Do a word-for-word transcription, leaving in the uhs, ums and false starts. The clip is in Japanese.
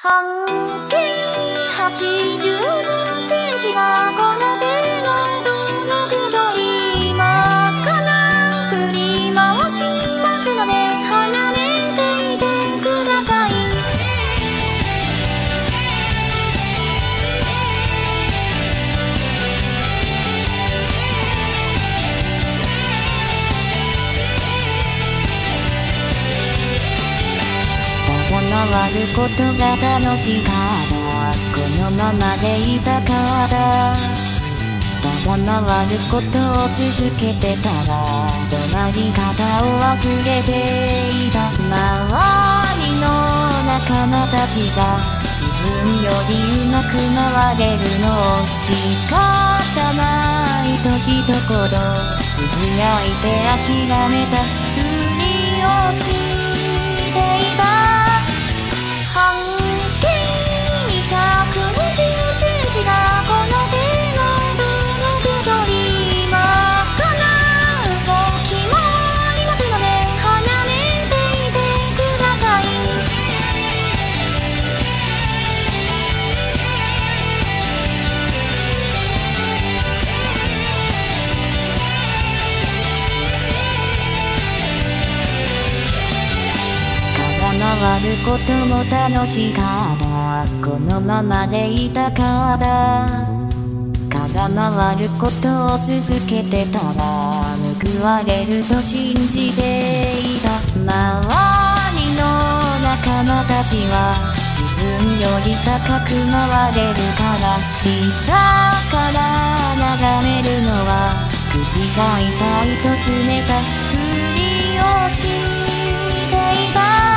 半径はちじゅうごセンチがこの手のどのくらい今から振り回しますので離れていてください。回ることが楽しかった、このままでいたかった。ただ回ることを続けてたら怒鳴り方を忘れていた。周りの仲間たちが自分よりうまく回れるのを仕方ないと一言つぶやいて諦めたふりをしていた。半径にひゃくにじゅっセンチがこの手のどのくらい今から動き回りますので離れていてください。回ることも楽しかった、このままでいたかった。から回ることを続けてたら報われると信じていた。周りの仲間たちは自分より高く回れるから下から眺めるのは首が痛いとすねたふりをしていた。